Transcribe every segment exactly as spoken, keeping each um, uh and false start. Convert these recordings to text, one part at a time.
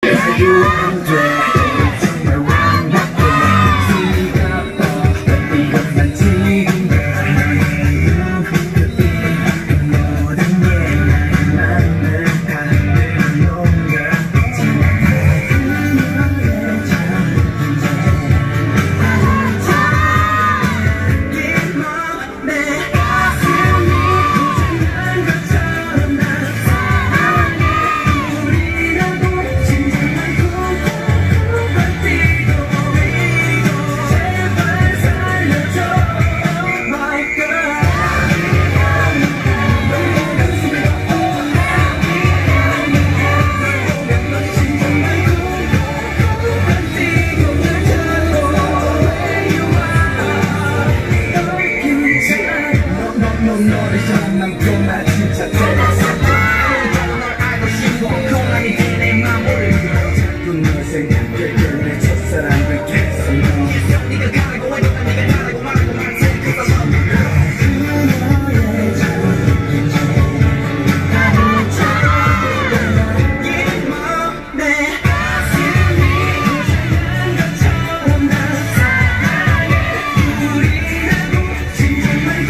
너를 향한 나 진짜 대단해. 널 알고 싶어 고난이 내 맘 모르고 자꾸 널 생각해 내 첫사랑을 계속 너 네가 가라고 하니까 네가 가라고 말하고 말 테니까 너의 자극이 나를 찾아 이 맘에 가슴이 고장난 것처럼 난 사랑해 우리라고 진정말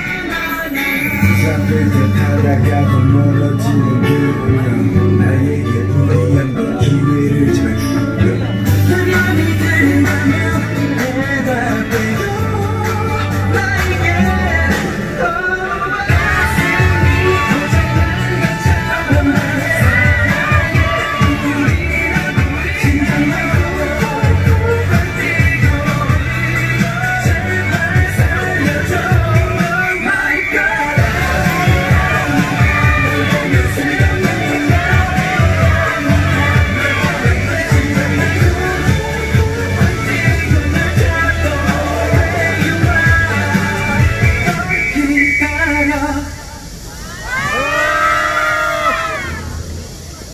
하다가도 멀어지는 그런 나에게